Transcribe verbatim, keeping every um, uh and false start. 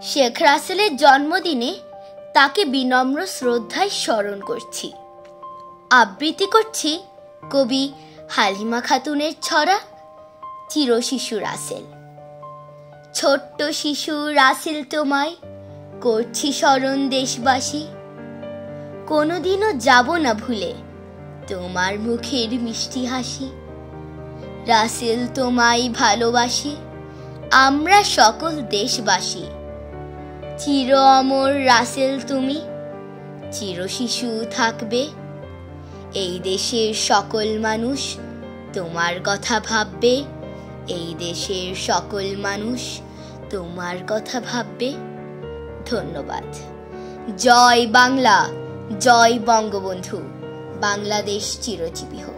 শেখ রাসেলের জন্মদিনে তাকে বিনম্র শ্রদ্ধায় স্মরণ করছি। আবৃত্তি করছি কবি হালিমা খাতুনের ছড়া চিরশিশু রাসেল। ছোট্ট শিশু রাসেল তোমায় করছি স্মরণ দেশবাসী, কোনোদিনও যাব না ভুলে তোমার মুখের মিষ্টি হাসি। রাসেল তোমায় ভালোবাসি আমরা সকল দেশবাসী, চির অমর রাসেল তুমি, চিরশিশু থাকবে। এই দেশের সকল মানুষ তোমার কথা ভাববে, এই দেশের সকল মানুষ তোমার কথা ভাববে। ধন্যবাদ। জয় বাংলা, জয় বঙ্গবন্ধু। বাংলাদেশ চিরজীবী হোক।